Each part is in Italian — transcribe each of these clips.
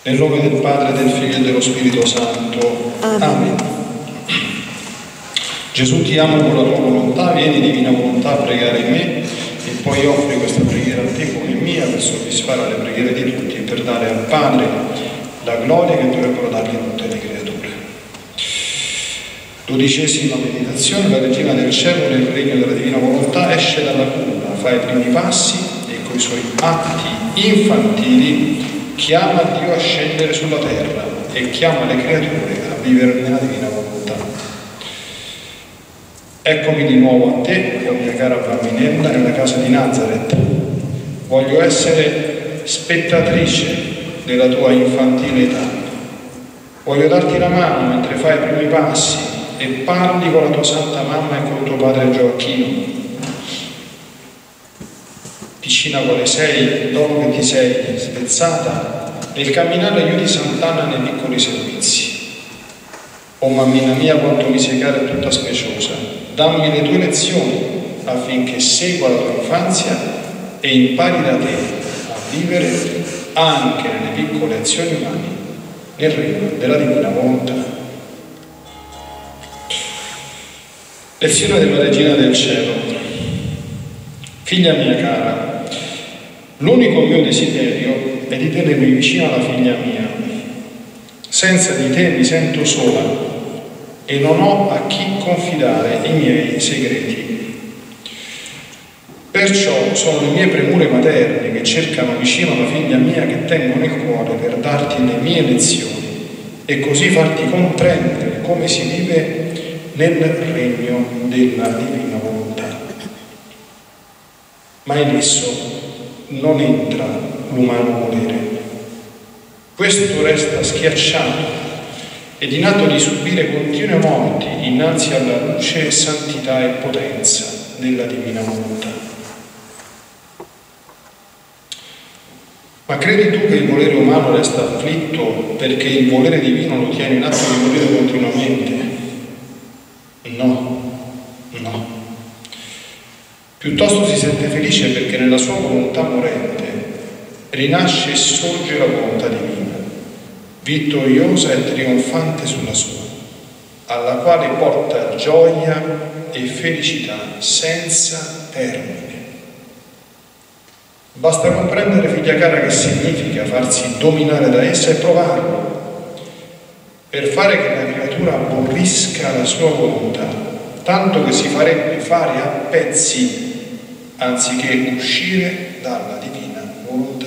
Nel nome del Padre, del Figlio e dello Spirito Santo. Amen. Gesù, ti amo con la tua volontà, vieni divina volontà a pregare in me e poi offri questa preghiera a te come mia per soddisfare le preghiere di tutti e per dare al Padre la gloria che dovrebbero dargli tutte le creature. 12ª meditazione. La Regina del Cielo, nel regno della divina volontà, esce dalla culla, fa i primi passi e coi suoi atti infantili chiama Dio a scendere sulla terra e chiama le creature a vivere nella divina volontà. Eccomi di nuovo a te, o mia cara bambinella, nella casa di Nazareth. Voglio essere spettatrice della tua infantile età. Voglio darti la mano mentre fai i primi passi e parli con la tua santa mamma e con tuo padre Gioacchino. Piccina quale sei, dopo che ti sei spezzata, nel camminare aiuti Sant'Anna nei piccoli servizi. Oh mammina mia, quanto mi sei cara e tutta speciosa, dammi le tue lezioni affinché segua la tua infanzia e impari da te a vivere anche nelle piccole azioni umane nel regno della divina volontà. Lezione della Regina del Cielo. Figlia mia cara, l'unico mio desiderio è di tenermi vicino alla figlia mia. Senza di te mi sento sola e non ho a chi confidare i miei segreti. Perciò sono le mie premure materne che cercano vicino alla figlia mia che tengo nel cuore per darti le mie lezioni e così farti comprendere come si vive nel regno della divina volontà. Ma in esso non entra l'umano volere. Questo resta schiacciato ed in atto di subire continue morti innanzi alla luce, santità e potenza della divina volontà. Ma credi tu che il volere umano resta afflitto perché il volere divino lo tiene in atto di volere continuamente? No. Piuttosto si sente felice perché nella sua volontà morente rinasce e sorge la volontà divina, vittoriosa e trionfante sulla sua, alla quale porta gioia e felicità senza termine. Basta comprendere, figlia cara, che significa farsi dominare da essa e provarlo, per fare che la creatura aborrisca la sua volontà, tanto che si farebbe fare a pezzi anziché uscire dalla divina volontà.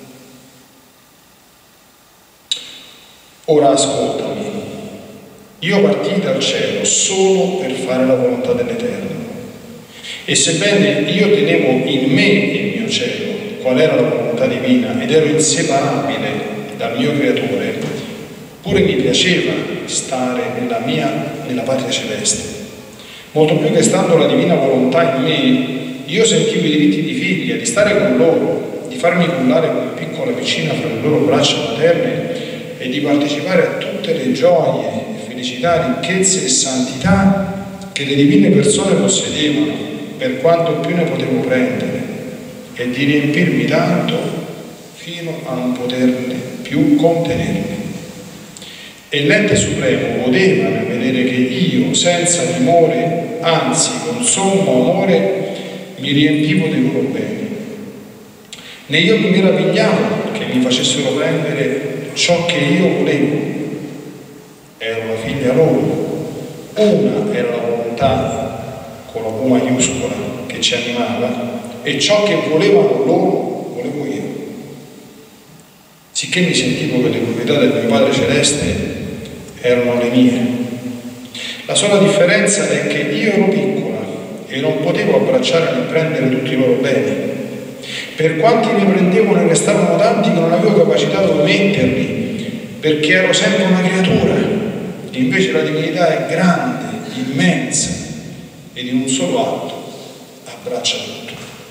Ora ascoltami, io partii dal cielo solo per fare la volontà dell'Eterno, e sebbene io tenevo in me il mio cielo, qual era la volontà divina, ed ero inseparabile dal mio creatore, pure mi piaceva stare nella patria celeste. Molto più che stando la divina volontà in me, io sentivo i diritti di figlia, di stare con loro, di farmi cullare come piccola vicina fra le loro braccia materne e di partecipare a tutte le gioie, felicità, ricchezze e santità che le divine persone possedevano, per quanto più ne potevo prendere, e di riempirmi tanto fino a non poterne più contenermi. E l'ente supremo godeva nel vedere che io, senza timore, anzi con sommo amore, mi riempivo dei loro beni. Né io mi meravigliavo che mi facessero prendere ciò che io volevo. Ero la figlia loro. Una era la volontà, con la V maiuscola, che ci animava, e ciò che volevano loro, volevo io. Sicché mi sentivo che le proprietà del mio Padre Celeste erano le mie. La sola differenza è che io ero piccola e non potevo abbracciare e prendere tutti i loro beni. Per quanti ne prendevo ne restavano tanti che non avevo capacità di metterli, perché ero sempre una creatura. Invece la divinità è grande, immensa, ed in un solo atto abbraccia tutto.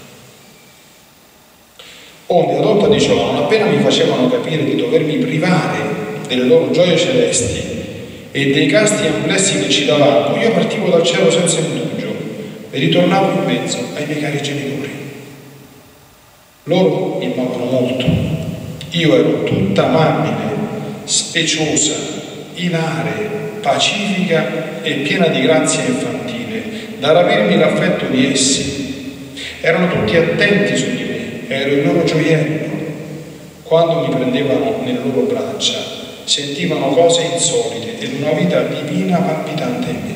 Onde, adotta di ciò, non appena mi facevano capire di dovermi privare delle loro gioie celesti e dei casti amplessi che ci davamo, io partivo dal cielo senza indugio e ritornavo in mezzo ai miei cari genitori. Loro mi amavano molto, Io ero tutta amabile, speciosa, ilare, pacifica e piena di grazia infantile, da rapirmi l'affetto di essi. Erano tutti attenti su di me, ero il loro gioiello. Quando mi prendevano nelle loro braccia, sentivano cose insolite ed una vita divina palpitante in me.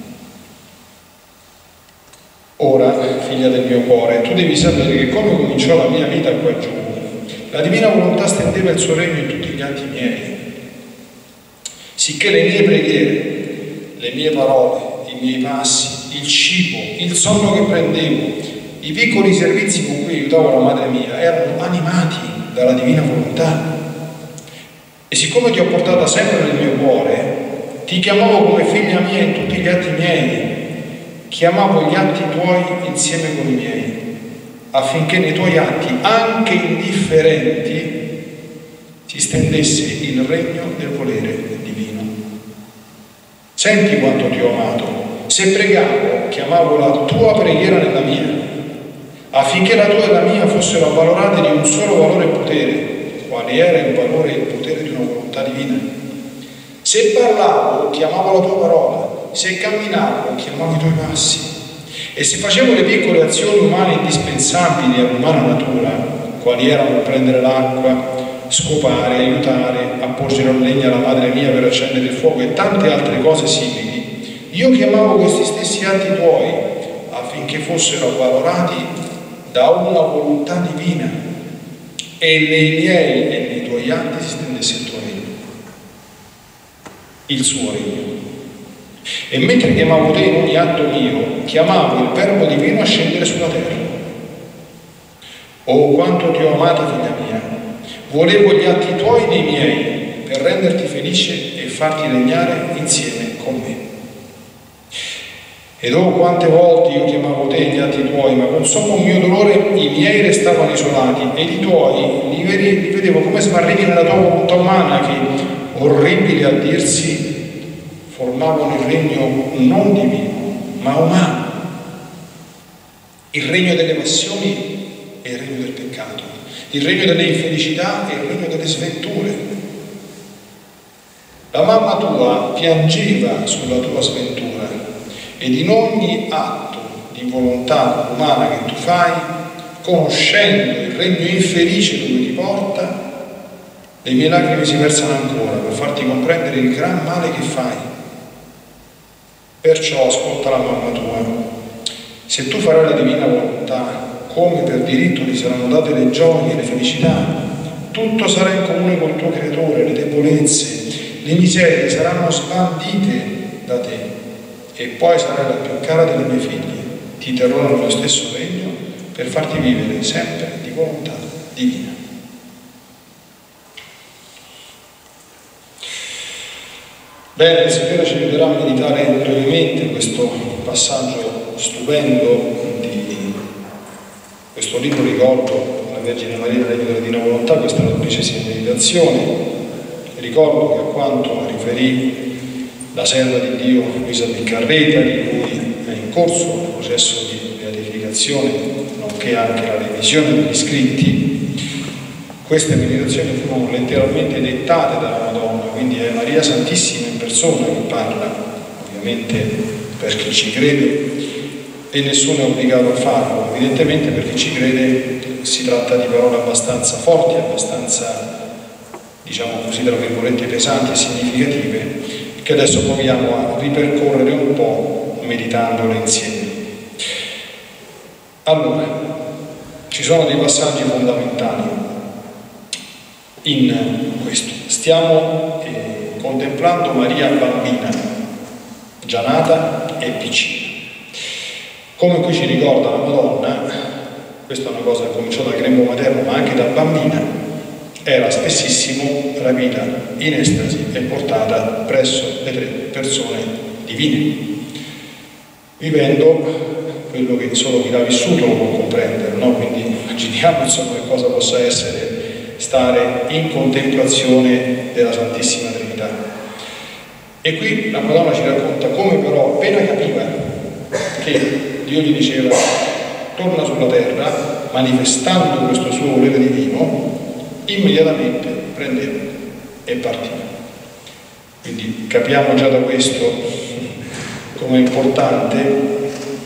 Ora, figlia del mio cuore, tu devi sapere che come cominciò la mia vita qua giù, la divina volontà stendeva il suo regno in tutti gli atti miei, sicché le mie preghiere, le mie parole, i miei passi, il cibo, il sonno che prendevo, i piccoli servizi con cui aiutavo la madre mia erano animati dalla divina volontà. E siccome ti ho portata sempre nel mio cuore, ti chiamavo come figlia mia in tutti gli atti miei, chiamavo gli atti tuoi insieme con i miei, affinché nei tuoi atti, anche indifferenti, si stendesse il regno del volere divino. Senti quanto ti ho amato. Se pregavo, chiamavo la tua preghiera nella mia, affinché la tua e la mia fossero avvalorate di un solo valore e potere, quale era il valore e il potere di una volontà divina. Se parlavo, chiamavo la tua parola, se camminavo, chiamavo i tuoi passi, e se facevo le piccole azioni umane indispensabili all'umana natura, quali erano prendere l'acqua, scopare, aiutare, apporgere la legna alla madre mia per accendere il fuoco e tante altre cose simili, io chiamavo questi stessi atti tuoi affinché fossero avvalorati da una volontà divina e nei miei e nei tuoi atti si stendesse il tuo regno, il suo regno. E mentre chiamavo te in ogni atto mio, chiamavo il Verbo divino a scendere sulla terra. Oh, quanto ti ho amato, figlia mia! Volevo gli atti tuoi nei miei per renderti felice e farti regnare insieme con me. Ed oh, quante volte io chiamavo te gli atti tuoi, ma con sommo mio dolore i miei restavano isolati ed i tuoi li vedevo come smarriti nella tua volontà umana che, orribili a dirsi, formavano il regno non divino, ma umano, il regno delle passioni e il regno del peccato, il regno delle infelicità e il regno delle sventure. La mamma tua piangeva sulla tua sventura ed in ogni atto di volontà umana che tu fai, conoscendo il regno infelice dove ti porta, le mie lacrime si versano ancora per farti comprendere il gran male che fai. Perciò ascolta la mamma tua. Se tu farai la divina volontà, come per diritto ti saranno date le gioie e le felicità, tutto sarà in comune col tuo creatore, le debolezze, le miserie saranno sbandite da te e poi sarai la più cara delle mie figlie. Ti terrò nel mio stesso regno per farti vivere sempre di volontà divina. Bene, il Signore ci aiuterà a meditare brevemente questo passaggio stupendo di questo libro ricordo alla Vergine Maria nel regno della Divina Volontà, questa è la 12ª meditazione. Ricordo che a quanto riferì la serva di Dio Luisa Piccarreta, di cui è in corso il processo di beatificazione, nonché anche la revisione degli scritti, queste meditazioni furono letteralmente dettate dalla Madonna, quindi è Maria Santissima in persona che parla, ovviamente per chi ci crede, e nessuno è obbligato a farlo. Evidentemente per chi ci crede si tratta di parole abbastanza forti, abbastanza, diciamo così, tra virgolette, pesanti e significative, che adesso proviamo a ripercorrere un po' meditandole insieme. Allora, ci sono dei passaggi fondamentali in questo. Stiamo contemplando Maria bambina, già nata e piccina. Come qui ci ricorda la Madonna, questa è una cosa che cominciò dal grembo materno, ma anche da bambina, era spessissimo rapita in estasi e portata presso le tre persone divine, vivendo quello che solo chi l'ha vissuto lo può comprendere, no? Quindi immaginiamo insomma che cosa possa essere stare in contemplazione della Santissima Trinità. E qui la Madonna ci racconta come però appena capiva che Dio gli diceva torna sulla terra, manifestando questo suo volere divino, immediatamente prendeva e partiva. Quindi capiamo già da questo come è importante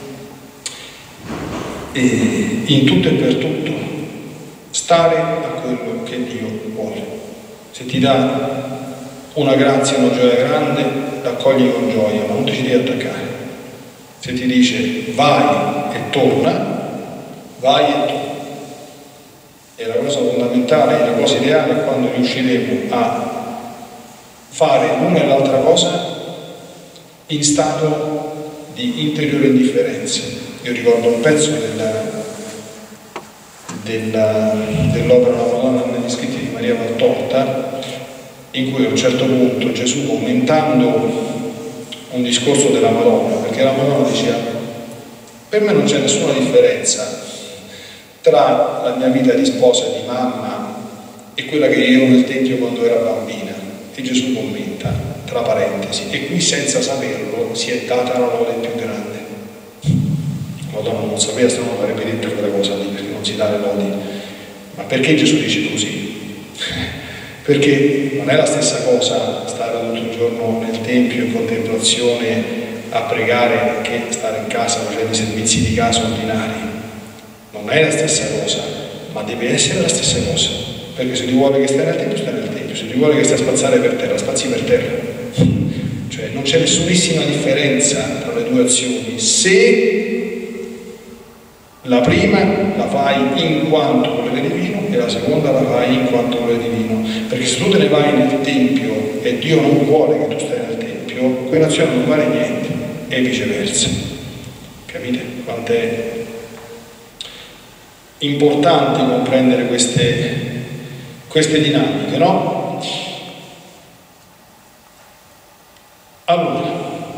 in tutto e per tutto stare a quello che Dio vuole. Se ti dà una grazia, una gioia grande, l'accogli con gioia, ma non ti ci devi attaccare. Se ti dice vai e torna, vai e torna. E la cosa fondamentale, la cosa ideale è quando riusciremo a fare l'una e l'altra cosa in stato di interiore indifferenza. Io ricordo un pezzo dell'opera La Madonna negli scritti di Maria Valtorta, in cui a un certo punto Gesù, commentando un discorso della Madonna, perché la Madonna diceva: per me non c'è nessuna differenza tra la mia vita di sposa e di mamma e quella che io ero nel Tempio quando era bambina. E Gesù commenta, tra parentesi, e qui senza saperlo si è data la lode più grande. La Madonna non sapeva, se no non avrebbe detto quella cosa lì, perché non si dà le lodi. Ma perché Gesù dice così? Perché non è la stessa cosa stare tutto il giorno nel Tempio in contemplazione a pregare che stare in casa facendo i servizi di casa ordinari. Non è la stessa cosa, ma deve essere la stessa cosa. Perché se ti vuole che stai nel Tempio, stai nel Tempio. Se ti vuole che stai a spazzare per terra, spazzi per terra. Cioè non c'è nessunissima differenza tra le due azioni. Se la prima la fai in quanto volere divino e la seconda la fai in quanto volere divino. Perché se tu te ne vai nel Tempio e Dio non vuole che tu stai nel Tempio, quell'azione non vale niente, e viceversa. Capite quant'è importante comprendere queste dinamiche, no? Allora,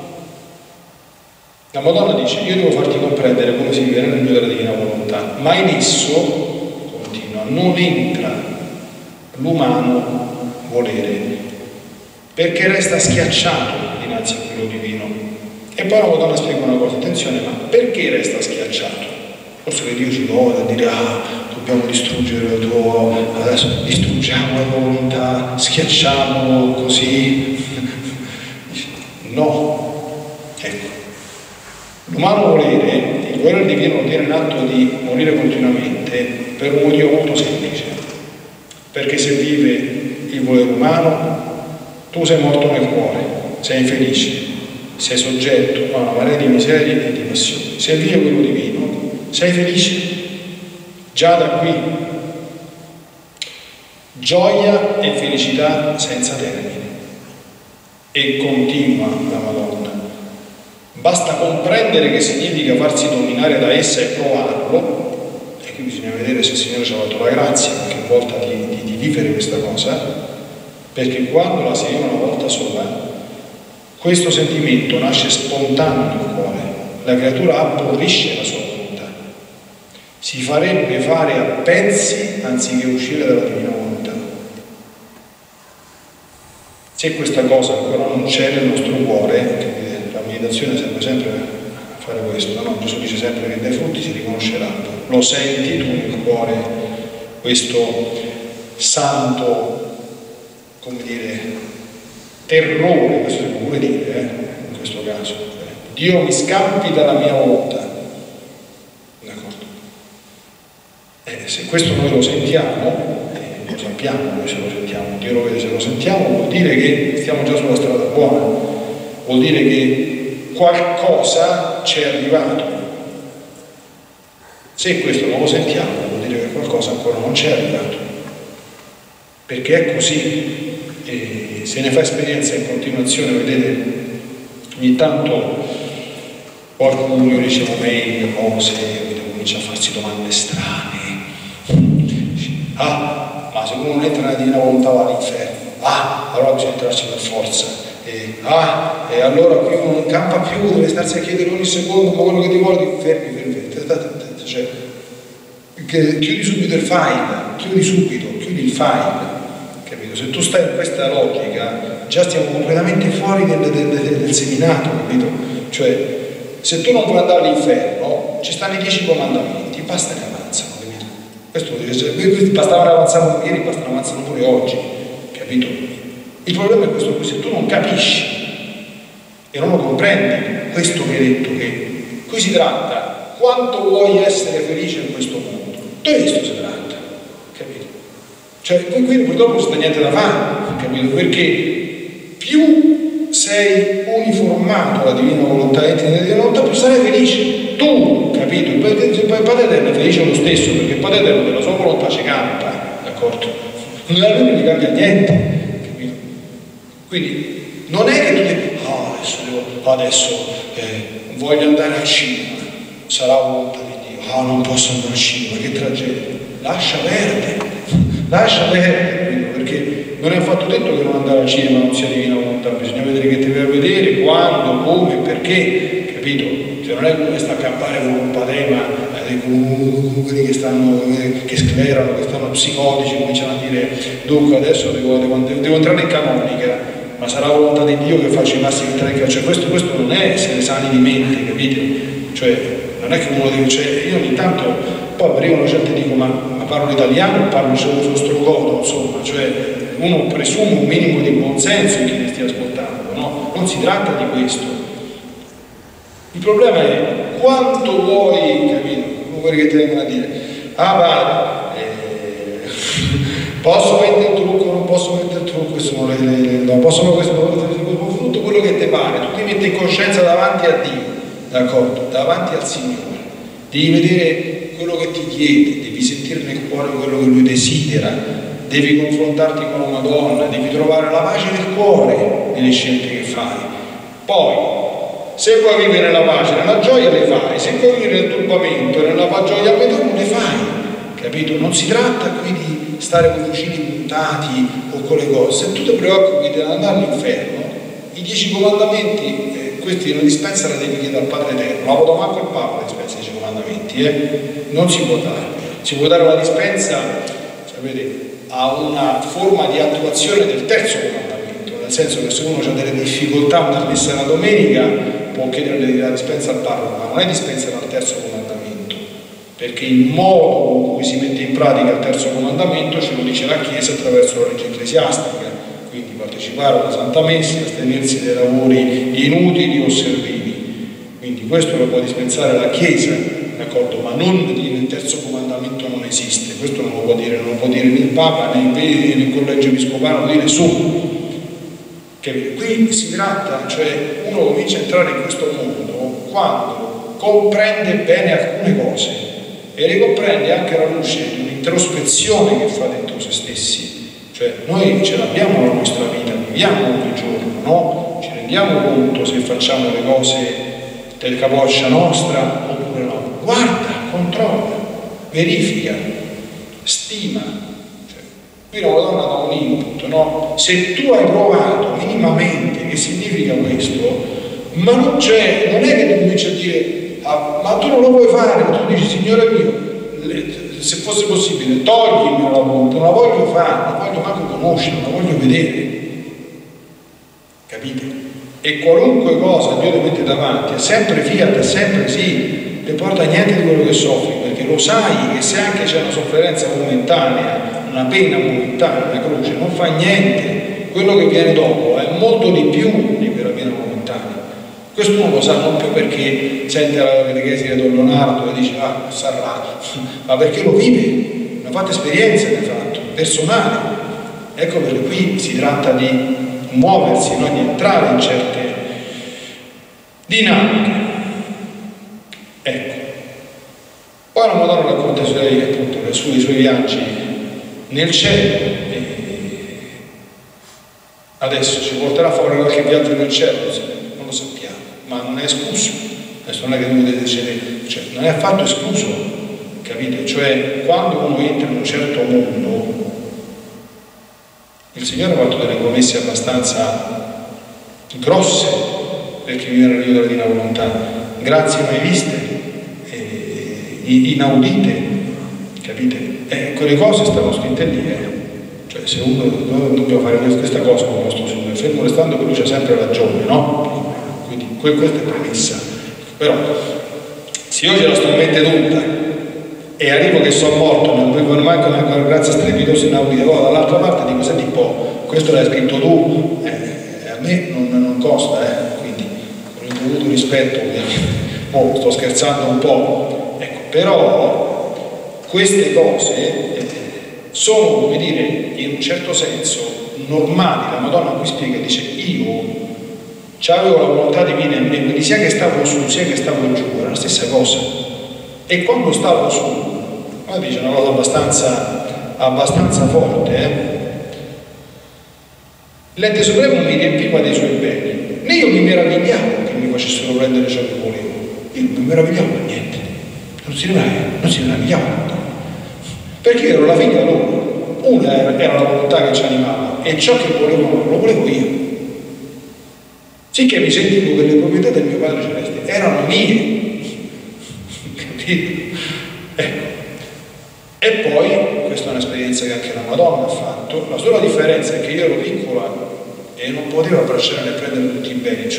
la Madonna dice: io devo farti comprendere come si vive nel mio della divina volontà, ma in esso, continua, non entra l'umano volere, perché resta schiacciato dinanzi a quello divino. E poi la Madonna spiega una cosa, attenzione, ma perché resta schiacciato? Forse che Dio ci vuole a dire: dobbiamo distruggere il tuo, adesso distruggiamo la tua volontà, schiacciamolo così. No, ecco. L'umano volere, il volere divino vuol dire in atto di morire continuamente per un motivo molto semplice. Perché se vive il volere umano, tu sei morto nel cuore, sei infelice, sei soggetto a una marea di miserie e di passioni. Se vive quello divino, sei felice. Già da qui, gioia e felicità senza termine. E continua la Madonna. Basta comprendere che significa farsi dominare da essa e provarlo, e qui bisogna vedere se il Signore ci ha fatto la grazia qualche volta di vivere questa cosa, perché quando la si vive una volta sola, questo sentimento nasce spontaneo nel cuore, la creatura aborrisce la sua volontà, si farebbe fare a pezzi anziché uscire dalla divina volontà. Se questa cosa ancora non c'è nel nostro cuore, la meditazione serve sempre a fare questo, no? Gesù dice sempre che dai frutti si riconosceranno. Lo senti tu nel cuore questo santo, come dire, terrore, questo si può pure dire, in questo caso. Dio mi scampi dalla mia volontà. D'accordo? Se questo noi lo sentiamo, lo sappiamo noi se lo sentiamo, Dio lo vede se lo sentiamo, vuol dire che stiamo già sulla strada buona, vuol dire che qualcosa ci è arrivato. Se questo non lo sentiamo, vuol dire che qualcosa ancora non ci è arrivato, perché è così. E se ne fa esperienza in continuazione, vedete, ogni tanto qualcuno, io ricevo mail, cose, comincia a farsi domande strane. Ma se uno non entra nella divina volontà va all'inferno. Allora bisogna entrarci per forza. E allora qui uno non campa più, deve starsi a chiedere ogni secondo, ma quello che ti vuole, fermi. Cioè, chiudi subito il file, chiudi il file, capito? Se tu stai in questa logica, già stiamo completamente fuori del seminato, capito? Cioè, se tu non vuoi andare all'inferno, ci stanno i 10 comandamenti, basta ne avanzano, capito? Questo vuol dire, questi bastavano avanzare ieri, bastano avanzare pure oggi, capito? Il problema è questo qui: se tu non capisci e non lo comprendi, questo che hai detto, che qui si tratta quanto vuoi essere felice in questo mondo, di questo si tratta, capito? Cioè qui purtroppo non sta niente da fare, capito? Perché più sei uniformato alla divina volontà e alla divina volontà, più sarai felice tu, capito? Il Padre Eterno è felice lo stesso, perché il Padre Eterno della sua volontà ci campa, d'accordo? Non a lui non gli cambia niente, capito? Quindi non è che tu devi, adesso voglio andare al cinema, sarà volontà di Dio, non posso andare al cinema, che tragedia. Lascia perdere, perché non è affatto detto che non andare al cinema non sia divina volontà, bisogna vedere che ti vai a vedere, quando, come, perché, capito? Cioè non è come sta a campare con un patema, con quelli che stanno, che sclerano, che stanno psicotici, cominciano a dire dunque adesso devo entrare in canonica, ma sarà volontà di Dio che faccio i massimi entrare, cioè questo non è essere sani di mente, capite? Cioè non è che uno deve, cioè io ogni tanto poi arrivano gente e dico ma parlo italiano o parlo solo ostrogoto, insomma, cioè uno presume un minimo di buonsenso in chi mi stia ascoltando, no? Non si tratta di questo. Il problema è quanto vuoi, capito? Vuoi che ti vengono a dire posso mettere il trucco, non posso mettere il trucco, questo non posso questo, tutto quello che ti pare, tu ti metti in coscienza davanti a Dio, d'accordo? Davanti al Signore, devi vedere quello che ti chiede, devi sentire nel cuore quello che Lui desidera, devi confrontarti con una Madonna, devi trovare la pace del cuore nelle scelte che fai. Poi se vuoi vivere nella pace, nella gioia le fai, se vuoi vivere nel turbamento, nella gioia a metà non le fai, capito? Non si tratta qui di stare con i fucili puntati o con le cose. Se tu ti preoccupi di andare all'inferno, i 10 comandamenti, questi non dispensa la devi chiedere al Padre Eterno, la voto manco il Papa dispensa i 10 comandamenti, non si può dare. Si può dare una dispensa, sapete, a una forma di attuazione del terzo comandamento, nel senso che se uno ha delle difficoltà a una messa la domenica può chiedere la dispensa al parroco, ma non è dispensa dal terzo comandamento, perché il modo con cui si mette in pratica il terzo comandamento ce lo dice la Chiesa attraverso la legge ecclesiastica, quindi partecipare alla Santa Messa, astenersi dai lavori inutili o servili, quindi questo lo può dispensare la Chiesa, d'accordo? Ma non il terzo comandamento non esiste, questo non lo può dire né il Papa né il collegio episcopale, non lo può dire nessuno. Qui si tratta, cioè uno comincia a entrare in questo mondo quando comprende bene alcune cose e le comprende anche alla luce di un'introspezione che fa dentro se stessi, cioè noi ce l'abbiamo la nostra vita, viviamo ogni giorno, no? Ci rendiamo conto se facciamo le cose del capoccia nostra oppure no, guarda, controlla, verifica, stima. Qui una donna dà un input, no? Se tu hai provato minimamente che significa questo, ma non è che tu cominci a dire ma tu non lo puoi fare, ma tu dici Signore mio, se fosse possibile toglimi la volontà, non la voglio fare, non la voglio manco conoscere, non la voglio vedere, capite? E qualunque cosa Dio ti mette davanti è sempre fiat, è sempre sì, ti porta a niente di quello che soffri, perché lo sai che se anche c'è una sofferenza momentanea, una pena momentanea, una croce, non fa niente, quello che viene dopo è molto di più di quella pena momentanea. Questo uno lo sa non più perché sente la catechesi di Don Leonardo e dice sarà, ma perché lo vive, ha fatto esperienze, ne ha fatto, personali. Ecco perché qui si tratta di muoversi, non di entrare in certe dinamiche. Ecco. Poi la Madonna racconta i suoi viaggi nel cielo, adesso ci porterà fuori qualche viaggio nel cielo, non lo sappiamo, ma non è escluso, adesso non è che uno deve decidere, cioè non è affatto escluso, capite? Cioè quando uno entra in un certo mondo, il Signore ha fatto delle promesse abbastanza grosse per chi vive nel Dio della Divina Volontà, grazie mai viste, inaudite, capite? Quelle cose stanno scritte lì, cioè se uno dobbiamo fare questa cosa con il nostro Signore, fermo restando che lui c'ha sempre ragione, no? Quindi questa è premessa. Però se io ce la sto in mente tutta e arrivo che sono morto, non avevo manco una grazia strepitosa inaudita, dall'altra parte dico, senti un po', questo l'hai scritto tu, a me non costa, quindi con il dovuto rispetto, sto scherzando un po', ecco, però queste cose sono, come dire, in un certo senso normali. La Madonna qui spiega, dice, io avevo la volontà divina in me, quindi sia che stavo su sia che stavo giù, era la stessa cosa. E quando stavo su, dice una cosa abbastanza forte, l'ente supremo mi riempiva dei suoi beni, né io mi meravigliavo che mi facessero prendere ciò che volevo, io non mi meravigliavo per niente, non si meravigliavo, perché ero la figlia loro. Una era la volontà che ci animava e ciò che volevano lo volevo io, sicché mi sentivo che le proprietà del mio Padre Celeste erano mie, capito? Ecco. E poi questa è un'esperienza che anche la Madonna ha fatto. La sola differenza è che io ero piccola e non potevo abbracciare né prendere tutti i beni,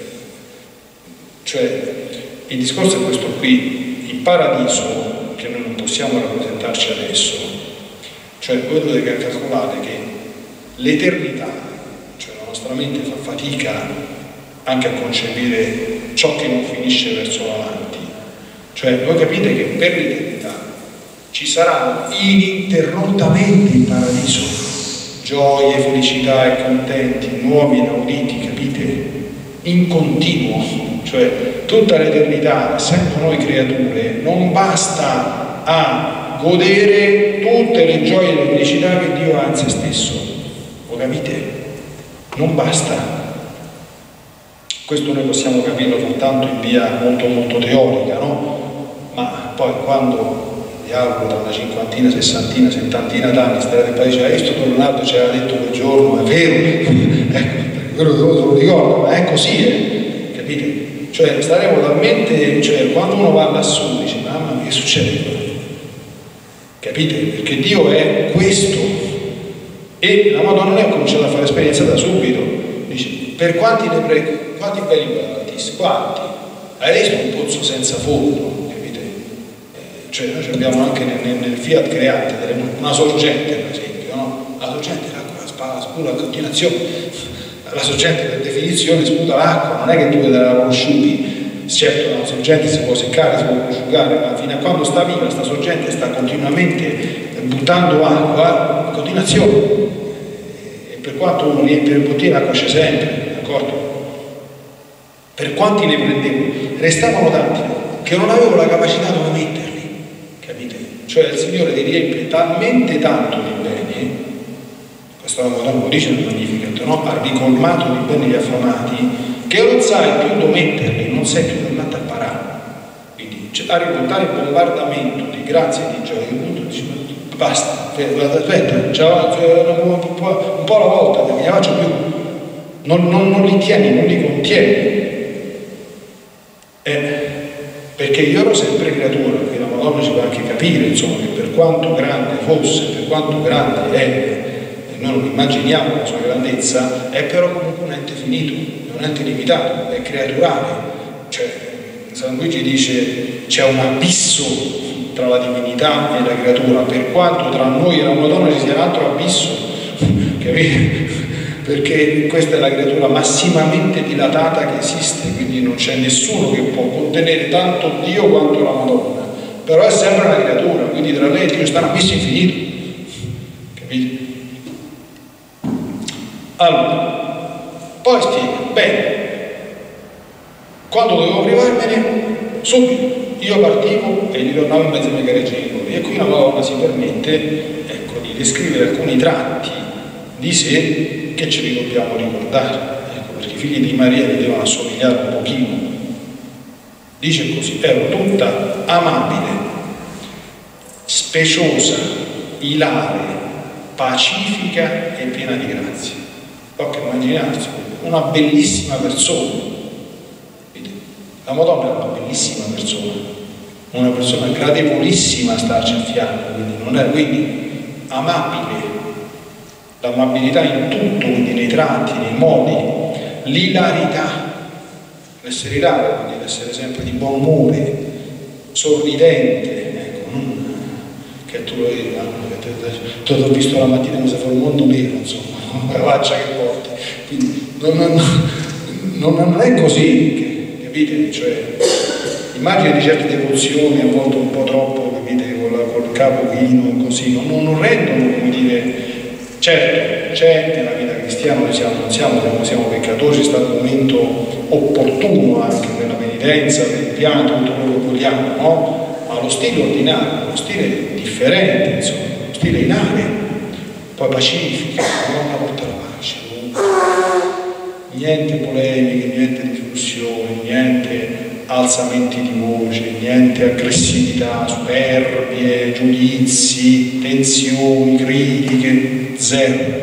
cioè il discorso è questo qui: il paradiso, che noi non possiamo rappresentarci adesso, cioè voi dovete calcolare che l'eternità, cioè la nostra mente fa fatica anche a concepire ciò che non finisce verso l'avanti, cioè voi capite che per l'eternità ci saranno ininterrottamente in paradiso gioie, felicità e contenti, nuovi inauditi, capite? In continuo, cioè tutta l'eternità, essendo noi creature, non basta a godere tutte le gioie e le felicità che Dio ha in se stesso, lo capite? Non basta. Questo noi possiamo capirlo soltanto in via molto molto teorica, no? Ma poi quando mi auguro tra una cinquantina, sessantina, settantina d'anni starete poi dice, Aristotele Leonardo ci aveva detto quel giorno, è vero, ecco, quello te lo ricordo, ma è così, capite? Cioè staremo talmente, cioè quando uno va lassù dice, mamma mia, che succede? Capite? Perché Dio è questo. E la Madonna ha cominciato a fare esperienza da subito. Dice, per quanti ne prego, quanti beni Altissimi, quanti? Hai visto un pozzo senza fondo, capite? Cioè noi abbiamo anche nel Fiat Creante una sorgente, per esempio, no? La sorgente l'acqua sputa a continuazione, la sorgente per definizione sputa l'acqua, non è che tu la prosciughi. Certo, la sorgente si può seccare, si può prosciugare, ma fino a quando sta viva questa sorgente sta continuamente buttando acqua in continuazione, e per quanto uno riempie il bottino l'acqua c'è sempre, d'accordo? Per quanti ne prendevo? Restavano tanti che non avevo la capacità dove metterli, capite? Cioè il Signore ti riempie talmente tanto di beni, questo lo dice nel Magnificat, no? Ha ricolmato di beni gli affamati, che non sai più dove metterli, non sei più tornato a parare. Quindi arriva un tale bombardamento di grazia e di gioia che appunto dici, basta, aspetta, un po' alla volta, perché ne faccio più, non li tieni, non li contieni. Perché io ero sempre creatura, perché la Madonna ci fa anche capire, insomma, che per quanto grande fosse, per quanto grande è, e noi non immaginiamo la sua grandezza, è però comunque un ente finito, è un ente limitato, è creaturale. Cioè, San Luigi dice c'è un abisso tra la divinità e la creatura, per quanto tra noi e la Madonna ci sia un altro abisso, capite? Perché questa è la creatura massimamente dilatata che esiste, quindi non c'è nessuno che può contenere tanto Dio quanto la Madonna, però è sempre una creatura, quindi tra lei e Dio sta un abisso infinito, capite? Allora, poi spiega, bene, quando dovevo privarmene, subito, io partivo e gli tornavo in mezzo ai miei cari genitori, e qui la Madonna si permette, ecco, di descrivere alcuni tratti di sé che ce li dobbiamo ricordare, ecco, perché i figli di Maria gli devono assomigliare un pochino. Dice così: ero tutta amabile, speciosa, ilare, pacifica e piena di grazia. Tocca immaginarsi una bellissima persona. La Madonna è una bellissima persona gradevolissima a starci a fianco, quindi amabile. L'amabilità in tutto, quindi nei tratti, nei modi, l'ilarità, l'essere ilare, quindi l'essere sempre di buon umore, sorridente, ecco, tu lo vedi, ti ho visto la mattina mi sembra un mondo nero, insomma, la faccia che porti. Quindi non è così, capite? Cioè, immagini di certe devozioni, a volte un po' troppo, capite, col capo chino, così, non rendono, come dire, certo, c'è nella vita cristiana, noi siamo peccatori, c'è stato un momento opportuno anche per la penitenza, per il pianto, tutto quello che vogliamo, no? Ma lo stile ordinario, lo stile differente, insomma, lo stile in area, poi pacifico, non porta la pace, niente polemiche, niente discussioni, niente alzamenti di voce, niente aggressività, superbie, giudizi, tensioni, critiche, zero.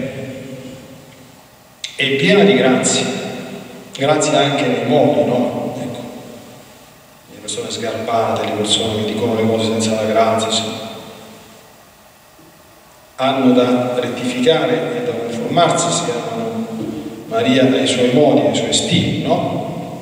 È piena di grazie anche nei modi, no? Ecco, le persone sgarbate, le persone che dicono le cose senza la grazia, insomma, hanno da rettificare e da conformarsi, si amano Maria nei suoi modi, nei suoi stili, no?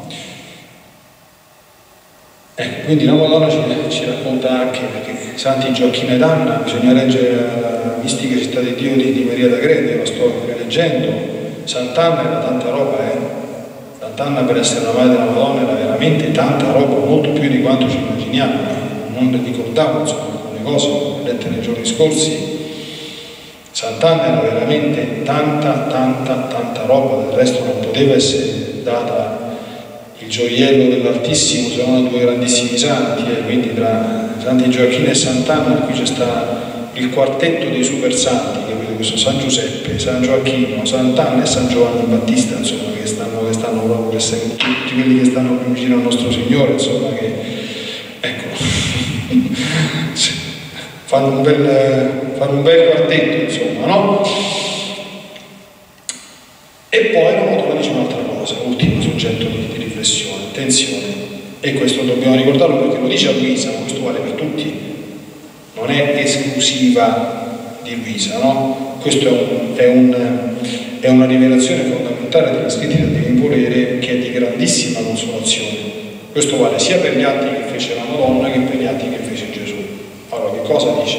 Ecco, quindi la Madonna ci racconta anche, perché Santi Gioacchino ed Anna, bisogna leggere la mistica città di Dio di Maria d'Agreda, la sto rileggendo. Sant'Anna era tanta roba, Sant'Anna per essere una madre della Madonna era veramente tanta roba, molto più di quanto ci immaginiamo, non ne ricordavo, insomma, alcune cose, lette nei giorni scorsi. Sant'Anna era veramente tanta roba, del resto non poteva essere data il gioiello dell'Altissimo, se non a due grandissimi santi, quindi tra Santi Gioacchino e Sant'Anna qui c'è sta il quartetto dei super santi, capito? Questo San Giuseppe, San Gioacchino, Sant'Anna e San Giovanni Battista, insomma, che stanno proprio, che tutti quelli che stanno più vicino al nostro Signore, insomma, che ecco fanno un bel quartetto, insomma, no? E poi la Madonna dice un'altra cosa, ultimo soggetto di riflessione, attenzione, e questo dobbiamo ricordarlo perché lo dice a Luisa, ma questo vale per tutti, non è esclusiva di Luisa, no? Questo è una rivelazione fondamentale degli scritti del Divino Volere, che è di grandissima consolazione. Questo vale sia per gli atti che fece la Madonna che per gli atti che fece Gesù. Allora, che cosa dice?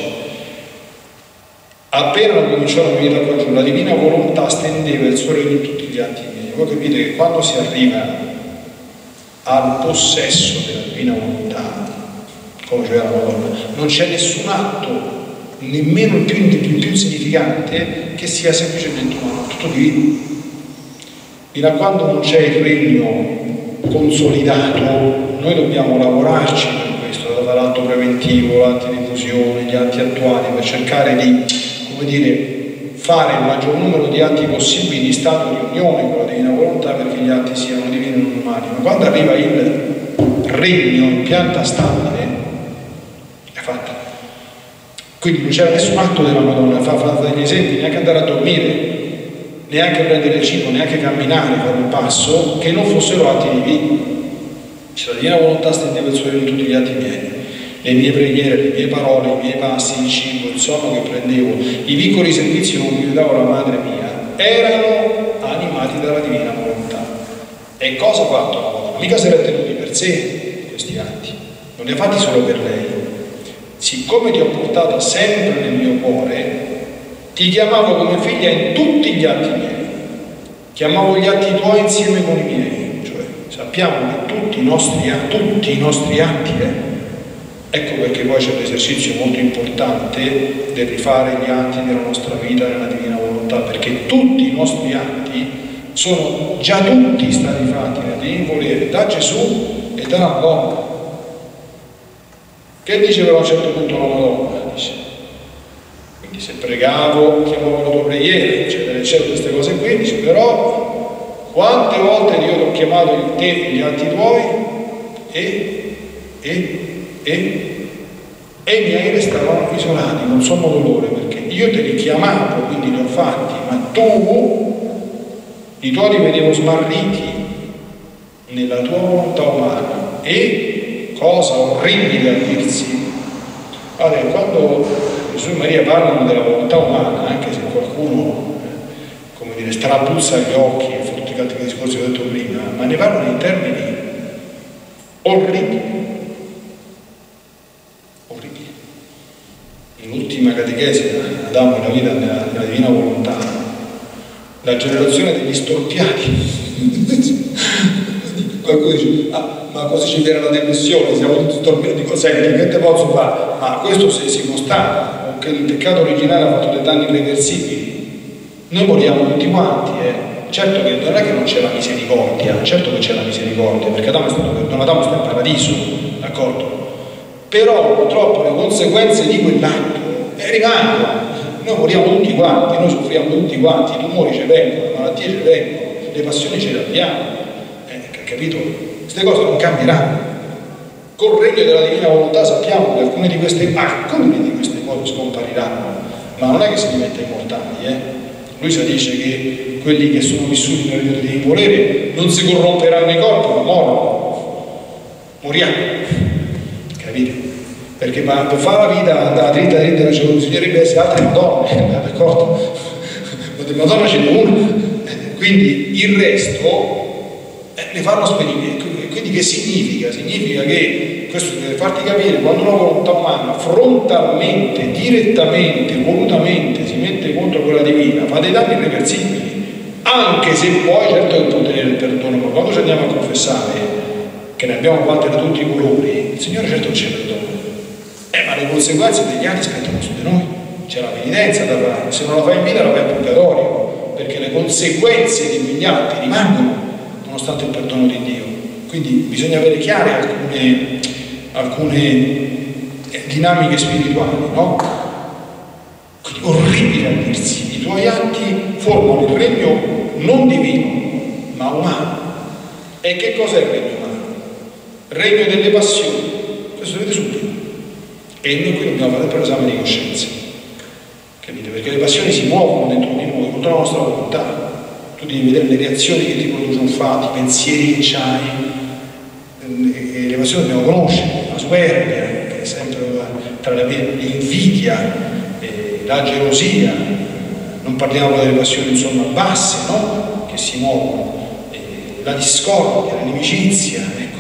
Appena cominciò la vita qua giù, la divina volontà stendeva il suo regno in tutti gli atti miei. Voi capite che quando si arriva al possesso della divina volontà, come cioè la Madonna, non c'è nessun atto, nemmeno il più insignificante, che sia semplicemente umano, tutto divino. Fino a quando non c'è il regno consolidato, noi dobbiamo lavorarci per questo, l'atto preventivo, l'atti di fusione, gli atti attuali, per cercare di, come dire, fare il maggior numero di atti possibili di stato di unione con la divina volontà, perché gli atti siano divini e non umani. Ma quando arriva il regno in pianta stabile, è fatta. Quindi non c'era nessun atto della Madonna, fa degli esempi, neanche andare a dormire, neanche prendere il cibo, neanche camminare, fare un passo, che non fossero atti divini. La divina volontà stendeva il suo regno in tutti gli atti miei, le mie preghiere, le mie parole, i miei passi, il cibo, il sonno che prendevo, i piccoli servizi con cui davo la madre mia, erano animati dalla divina volontà. E cosa ha fatto la Madonna? Mica se l'ha tenuti per sé questi atti, non li ha fatti solo per lei. Siccome ti ho portata sempre nel mio cuore, ti chiamavo come figlia in tutti gli atti miei, chiamavo gli atti tuoi insieme con i miei, cioè sappiamo che tutti i nostri atti, ecco perché poi c'è un esercizio molto importante del rifare gli atti della nostra vita nella divina volontà, perché tutti i nostri atti sono già tutti stati fatti nel divino volere da Gesù e dalla Madonna. Che diceva a un certo punto la Madonna? Dice, quindi se pregavo, chiamavo la tua preghiera, eccetera, eccetera, queste cose qui, dice, però quante volte io ti ho chiamato in te e gli atti tuoi e i miei restavano isolati con sommo dolore, perché io te li chiamavo, quindi li ho fatti, ma tu i tuoi li vedevo smarriti nella tua volontà umana. E cosa orribile a dirsi, allora, quando Gesù e Maria parlano della volontà umana, anche se qualcuno, come dire, strapuzza gli occhi e fa tutti gli altri discorsi che ho detto prima, ma ne parlano in termini orribili. In ultima catechesi Adamo e la vita nella divina volontà, la generazione degli storpiati. Qualcuno dice, ma così ci viene la depressione, siamo tutti storpiati. Dico, senti, che te posso fare? Ma questo se si constata, o che il peccato originale ha fatto dei danni irreversibili. Noi moriamo tutti quanti, Certo che non è che non c'è la misericordia, certo che c'è la misericordia, perché Adamo è stato perdonato, Adamo sta in paradiso, d'accordo? Però purtroppo le conseguenze di quell'atto rimangono. Noi moriamo tutti quanti, noi soffriamo tutti quanti, i tumori ci vengono, le malattie ci vengono, le passioni ce le abbiamo, capito? Queste cose non cambieranno. Col regno della divina volontà sappiamo che alcune di queste cose scompariranno, ma non è che si diventa immortali, Luisa dice che quelli che sono vissuti nel regno di volere non si corromperanno i corpi, ma moriamo, capite? Perché per fare la vita andava dritta, bisognerebbe essere altre madonne, d'accordo? Ma di Madonna ce n'è una, quindi il resto ne fanno sperimento. Quindi che significa? Significa che questo deve farti capire, quando una volontà umana frontalmente, direttamente, volutamente si mette contro quella divina, fa dei danni irreversibili, anche se poi certo che può ottenere il perdono, ma quando ci andiamo a confessare, che ne abbiamo fatte da tutti i colori, il Signore certo ci perdona, ma le conseguenze degli atti spettano su di noi, c'è la penitenza da fare, se non la fai in vita la fai in purgatorio, perché le conseguenze di quegli atti rimangono nonostante il perdono di Dio. Quindi bisogna avere chiare alcune dinamiche spirituali, no? Quindi orribile a dirsi, i tuoi atti formano il regno non divino, ma umano. E che cos'è il regno umano? Il regno delle passioni, questo vedete subito. E noi qui dobbiamo fare sempre l'esame di coscienza, capite? Perché le passioni si muovono dentro di noi contro la nostra volontà. Tu devi vedere le reazioni che ti produce un fatto, i pensieri che c'hai, e le passioni dobbiamo conoscere, la superbia, che è sempre tra l'invidia, la gelosia, non parliamo delle passioni insomma basse, no? Che si muovono, la discordia, l'inimicizia, ecco.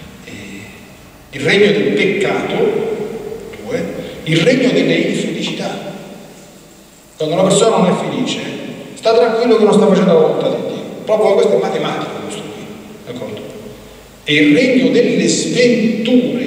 Il regno del peccato, il regno delle infelicità. Quando una persona non è felice, sta tranquillo che non sta facendo la volontà di Dio. Proprio questo è matematico, questo qui, d'accordo? E il regno delle sventure,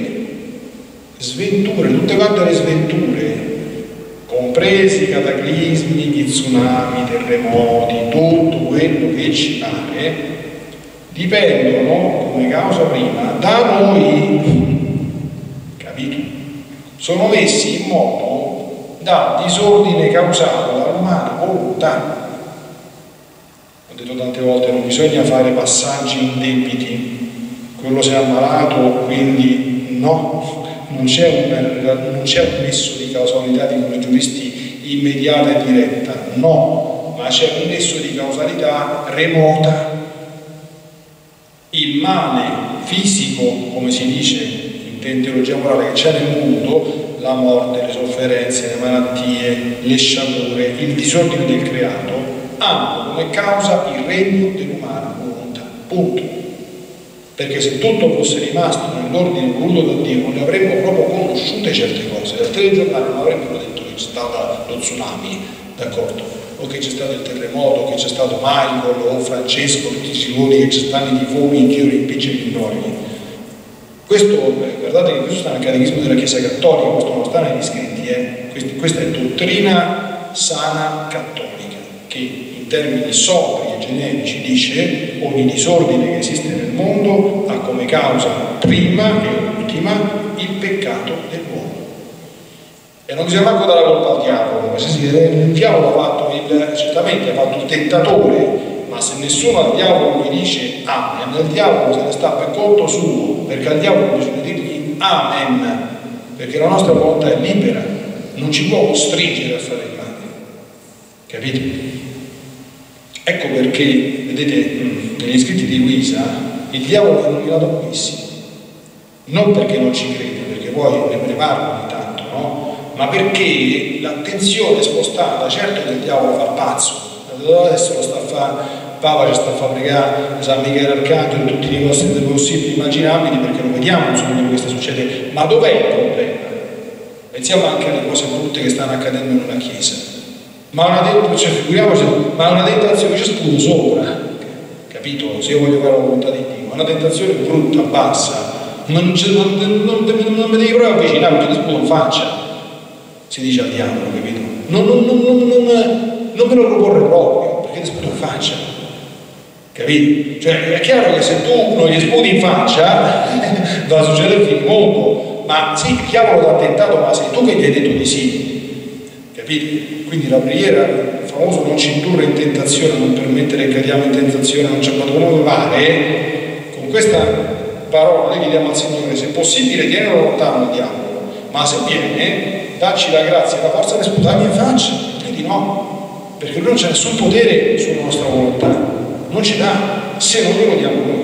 tutte quante le sventure, compresi i cataclismi, gli tsunami, i terremoti, tutto quello che ci pare, dipendono come causa prima da noi, capito? Sono messi in moto da disordine causato dall'umana volontà. Ho detto tante volte, non bisogna fare passaggi indebiti. Quello si è ammalato, quindi no, non c'è un nesso di causalità di come giuristi immediata e diretta, no, ma c'è un nesso di causalità remota. Il male fisico, come si dice in teologia morale, che c'è nel mondo, la morte, le sofferenze, le malattie, le sciagure, il disordine del creato, hanno come causa il regno dell'umana volontà, punto. Perché se tutto fosse rimasto nell'ordine voluto da Dio, non le avremmo proprio conosciute certe cose. Dal telegiornale non avrebbero detto che c'è stato lo tsunami, d'accordo? O che c'è stato il terremoto, che c'è stato Michael o Francesco, tutti i signori, che c'è stanno i tifoni in giro in piccoli enormi. Questo, guardate che questo sta nel catechismo della Chiesa Cattolica, questo non sta negli scritti, questa è dottrina sana cattolica, che in termini sobri e generici dice: ogni disordine che esiste nel mondo ha come causa prima e ultima il peccato dell'uomo. E non bisogna manco dare la colpa al diavolo, il diavolo ha fatto certamente ha fatto il tentatore, ma se nessuno al diavolo gli dice amen, il diavolo se ne sta per conto suo, perché al diavolo bisogna dirgli amen, perché la nostra volontà è libera, non ci può costringere a fare il male, capite? Ecco perché, vedete, negli scritti di Luisa il diavolo è nominato pochissimo, non perché non ci crede, perché poi ne parla ogni tanto, no? Ma perché l'attenzione è spostata. Certo che il diavolo fa pazzo, adesso lo sta a fare, Papa ci sta a far pregare San Michele Arcangelo e tutti i vostri possibili immaginabili, perché lo vediamo insomma quello che sta succedendo. Ma dov'è il problema? Pensiamo anche alle cose brutte che stanno accadendo in una chiesa. Figuriamoci, ma una tentazione che ci sputo sopra, capito? Se io voglio fare la volontà di Dio, una tentazione brutta, bassa, non mi devi proprio avvicinare perché ti sputo in faccia, si dice al diavolo, capito? Non me lo proporre proprio perché ti sputo in faccia, capito? Cioè è chiaro che se tu non gli sputi in faccia va a succedere il mondo, ma sì, il diavolo ti ha tentato, ma sei tu che gli hai detto di sì, capito? Quindi la preghiera, il famoso non ci indurre in tentazione, non permettere che cadiamo in tentazione, non c'è come fare, con questa parola noi chiediamo al Signore, se possibile tienilo lontano il diavolo, ma se viene dacci la grazia e la forza di sputarmi in faccia, quindi no, perché lui non c'è nessun potere sulla nostra volontà, non ci dà, se non glielo diamo noi.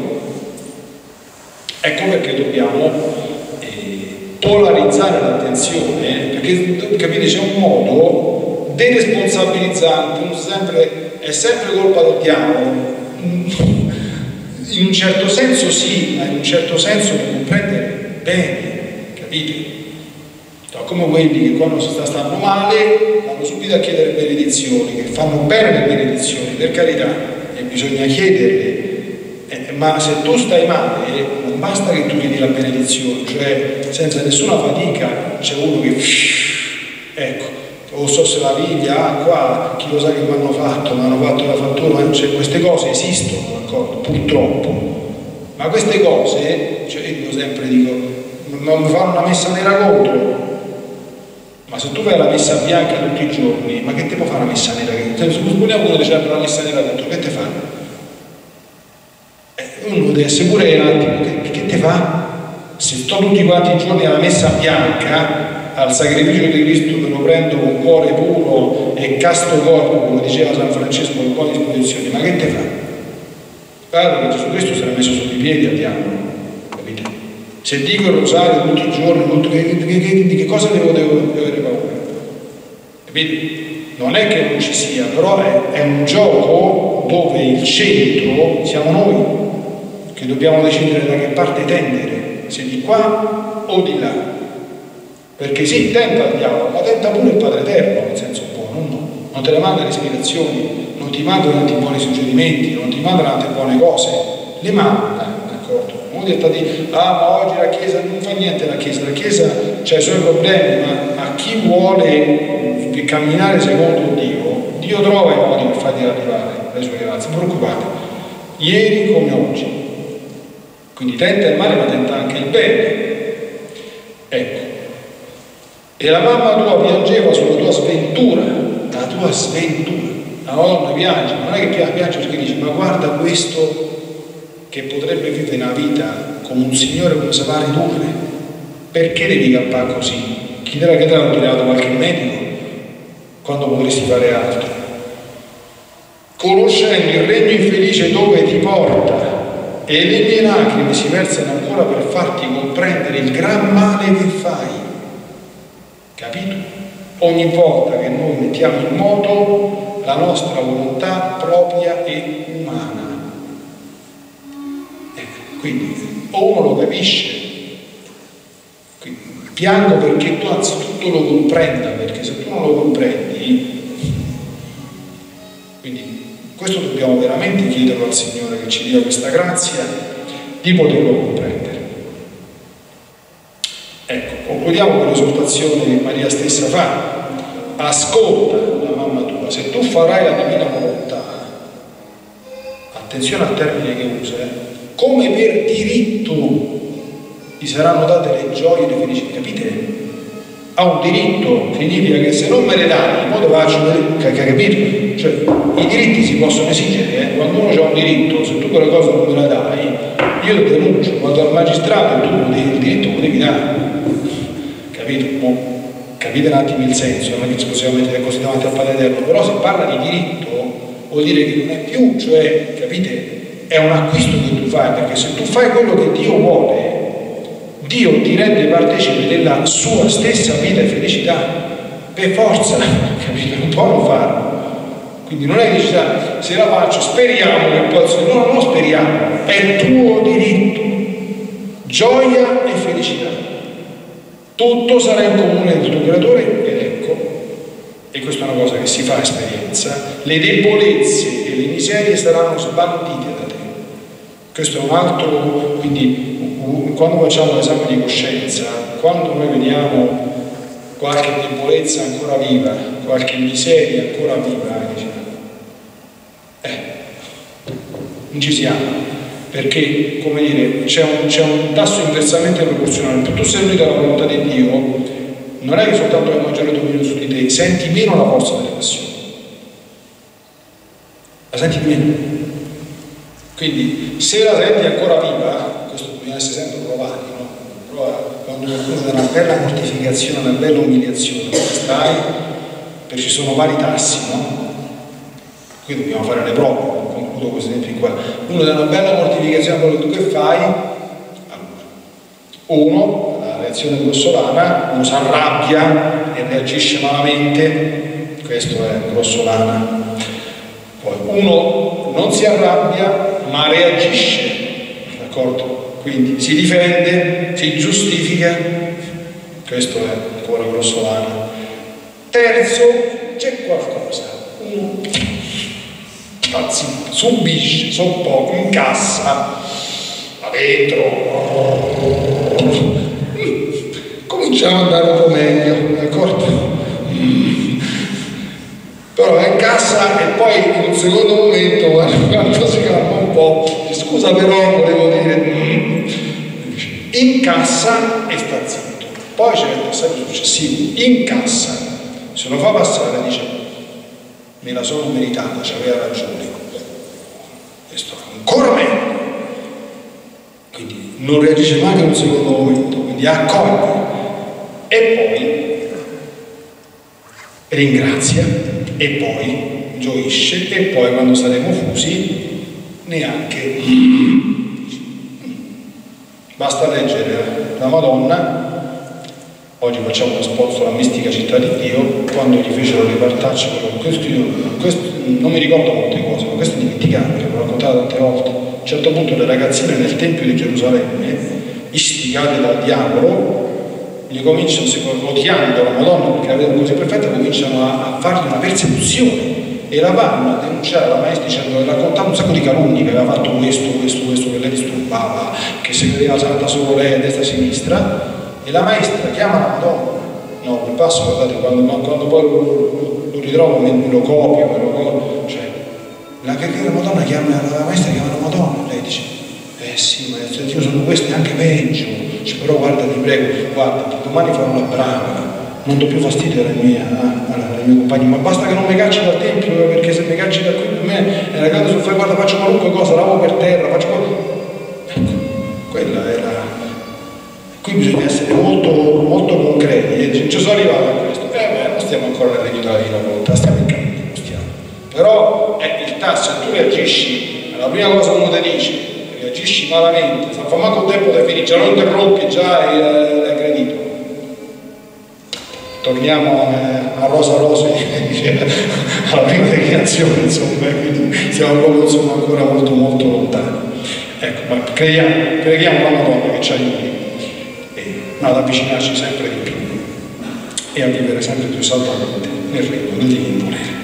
Ecco perché dobbiamo polarizzare l'attenzione, perché capite c'è un modo deresponsabilizzante, è sempre colpa del diavolo, in un certo senso sì, ma in un certo senso lo comprendere bene, capite? Come quelli che quando stanno male vanno subito a chiedere benedizioni, che fanno bene le benedizioni, per carità, e bisogna chiederle, ma se tu stai male non basta che tu chiedi la benedizione, cioè senza nessuna fatica c'è uno che ecco, o so se la Bibbia, qua chi lo sa che mi hanno fatto la fattura, cioè queste cose esistono, d'accordo? Purtroppo, ma queste cose, cioè io dico sempre, non mi fanno una messa nera contro. Ma se tu vai alla messa bianca tutti i giorni, ma che te può fare una messa nera? Supponiamo uno diceva la messa nera dentro, che te fa? Uno deve essere pure un attimo, che te fa? Se sto tutti quanti i giorni alla messa bianca, al sacrificio di Cristo me lo prendo con cuore puro e casto corpo, come diceva San Francesco, con buone disposizioni, ma che te fa? Guarda che Gesù Cristo si era messo sotto i piedi al diavolo, capite? Se dico il rosario tutti i giorni, di che cosa devo avere paura? Capite? Non è che non ci sia, però è un gioco dove il centro siamo noi, che dobbiamo decidere da che parte tendere, se di qua o di là. Perché sì, tenta il diavolo, ma tenta pure il Padre Eterno, nel senso buono, non te ne manda le ispirazioni, non ti manda tanti buoni suggerimenti, non ti manda tante buone cose, le manda. Non detto di ma oggi la Chiesa non fa niente, la Chiesa ha i suoi problemi, ma a chi vuole camminare secondo Dio trova i modi per fargli arrivare alle sue grazie, non preoccupate, ieri come oggi. Quindi tenta il male ma tenta anche il bene, ecco. E la mamma tua piangeva sulla tua sventura, la donna piange, non è che piange perché dice ma guarda questo che potrebbe vivere una vita come un signore come sa fare ridurre, perché devi campare così? Chi te l'ha tirato qualche medico quando potresti fare altro? Conoscendo il regno infelice dove ti porta e le mie lacrime si versano ancora per farti comprendere il gran male che fai, capito? Ogni volta che noi mettiamo in moto la nostra volontà propria e umana. Quindi o uno lo capisce, quindi, piango perché tu anzitutto lo comprenda, perché se tu non lo comprendi, quindi questo dobbiamo veramente chiederlo al Signore che ci dia questa grazia di poterlo comprendere. Ecco, concludiamo con l'esortazione che Maria stessa fa: ascolta la mamma tua, se tu farai la divina volontà, attenzione al termine che usa, come per diritto gli saranno date le gioie e le felicità, capite? Ha un diritto, significa che se non me ne dai, poi faccio, capito? Cioè, i diritti si possono esigere, quando uno ha un diritto, se tu quella cosa non me la dai, io lo denuncio, vado al magistrato e tu il diritto lo devi dare, capito? Capite un attimo il senso, non è che ci possiamo mettere così davanti al Padre Eterno, però se parla di diritto vuol dire che non è più, cioè, capite? È un acquisto che tu fai, perché se tu fai quello che Dio vuole, Dio ti rende partecipe della sua stessa vita e felicità, per forza, capito? Non può non farlo. Quindi non è che dici, se la faccio, speriamo che possa, no, non speriamo, è il tuo diritto, gioia e felicità. tutto sarà in comune del tuo creatore, ed ecco, e questa è una cosa che si fa esperienza, le debolezze e le miserie saranno sbandite da te. Questo è un altro, quindi quando facciamo l'esame di coscienza, quando noi vediamo qualche debolezza ancora viva, qualche miseria ancora viva, diciamo, non ci siamo, perché, come dire, c'è un tasso inversamente proporzionale. Più tu sei unito alla volontà di Dio, non è che soltanto hai maggiore dominio su di te, senti meno la forza delle passioni, la senti meno. Quindi se la senti ancora viva, questo bisogna essere sempre provati, no? Però quando qualcuno dà una bella mortificazione, una bella umiliazione, stai, perché ci sono vari tassi, no? Qui dobbiamo fare le prove. Concludo questi esempi qua. Uno dà una bella mortificazione a quello che tu che fai, allora, uno, la reazione grossolana, uno si arrabbia e reagisce malamente, questo è grossolana. Poi uno non si arrabbia ma reagisce, d'accordo? Quindi si difende, si giustifica, questo è ancora grossolana. Terzo, c'è qualcosa, uno subisce, sopporta, incassa, va dentro, cominciamo ad andare un po' meglio, d'accordo? Però incassa e poi in un secondo momento, quando si calma un po', scusa però volevo dire, incassa e sta zitto. Poi c'è il passaggio successivo, incassa, se lo fa passare dice me la sono meritata, c'aveva ragione, questo ancora meglio, quindi non reagisce mai in un secondo momento, quindi accoglie e poi ringrazia e poi gioisce e poi quando saremo fusi neanche. Basta leggere la Madonna. Oggi facciamo uno sponsor alla mistica città di Dio, quando gli fecero le partacce, non mi ricordo molte cose, ma questo è indimenticabile, l'ho raccontato tante volte. A un certo punto le ragazzine nel Tempio di Gerusalemme, istigate dal diavolo, gli cominciano, odiando la Madonna perché la vedono così perfetta, cominciano a fargli una persecuzione e la vanno a denunciare la maestra dicendo che raccontava un sacco di calunni, che aveva fatto questo, che lei disturbava, che si credeva santa solo lei a destra e a sinistra. E la maestra chiama la Madonna, no, quel passo guardate, quando poi lo ritrovo lo copio, cioè la Madonna chiama, la maestra chiama la Madonna, lei dice, sì maestra, io sono queste anche peggio, cioè, però guarda ti prego, guarda, domani farò una brava, non do più fastidio ai miei compagni, ma basta che non mi cacci dal tempio, perché se mi cacci da qui per me è una cosa su fai, guarda faccio qualunque cosa, lavo per terra, faccio ecco, quella è la. Qui bisogna essere molto, molto concreti, ci sono arrivato a questo, non stiamo ancora nel regno della divina volontà, stiamo in cammino, non stiamo. Però il tasso, se tu reagisci, la prima cosa che uno ti dice, reagisci malamente, se non fa manco tempo da finire, già lo interrompi, già è aggredito. Torniamo a Rosa Rosi, alla prima declinazione, insomma, quindi siamo proprio ancora molto, molto lontani. Ecco, ma preghiamo la Madonna che ci aiuti ad avvicinarci sempre di più e a vivere sempre più saldamente nel regno del divino volere.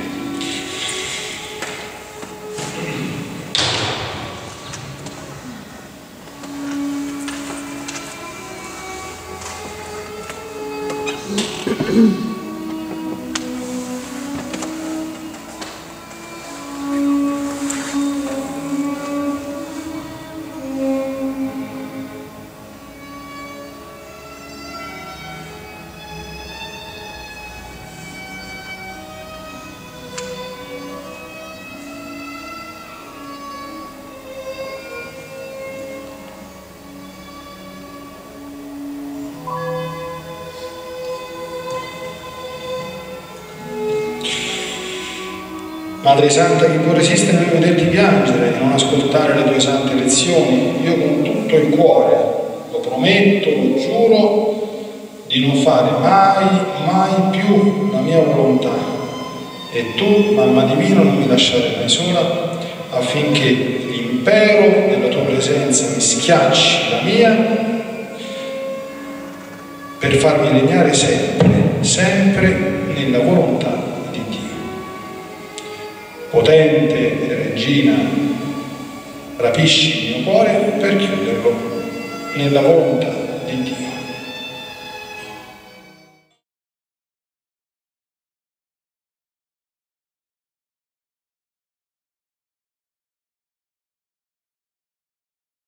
Madre Santa, chi può resistere nel vederti piangere, di non ascoltare le tue sante lezioni? Io con tutto il cuore lo prometto, lo giuro, di non fare mai più la mia volontà. E tu, Mamma Divina, non mi lasciare mai sola, affinché l'impero della tua presenza mi schiacci la mia, per farvi regnare sempre, sempre nella volontà di Dio. Potente regina, rapisci il mio cuore per chiuderlo nella volontà di Dio.